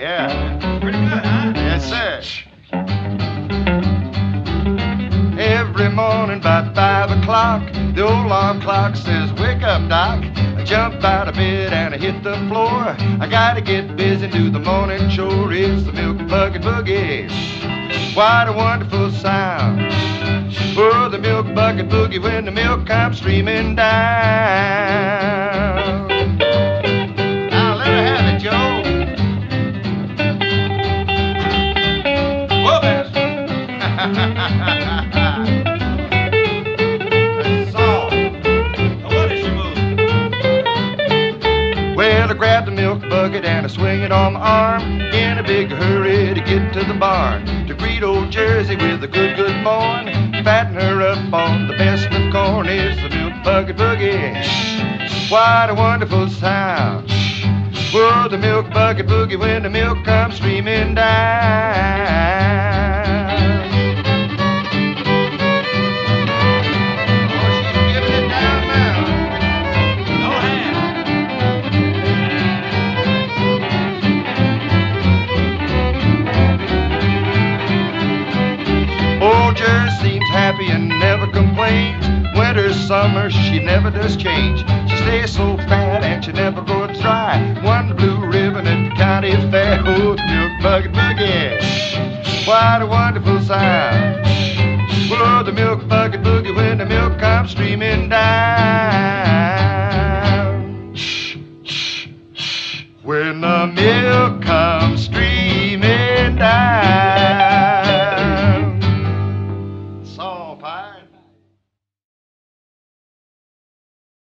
Yeah. Pretty good, huh? Yes, sir. Every morning about 5 o'clock, the old alarm clock says, wake up, Doc. I jump out of bed and I hit the floor. I gotta get busy and do the morning chore. It's the milk bucket boogie. What a wonderful sound. Oh, the milk bucket boogie when the milk comes streaming down. Now let her have it, Joe. Whoop it. That's all. Now what is she moving? Well, I grab the milk bucket and I swing it on my arm in a big hurry to get to the barn to greet old Jersey with a good, good morn. Fatten her up on the best of corn is the milk bucket boogie. What a wonderful sound. Whoa, the milk bucket boogie when the milk comes streaming down. Oh, she's giving it down now. Go ahead. Old Jersey seems happy and never complains. Winter, summer, she never does change. She stays so fat and she never goes dry. One blue ribbon at the county fair. Oh, the milk bucket boogie. What a wonderful sound. Oh, the milk bucket boogie when the milk comes streaming down.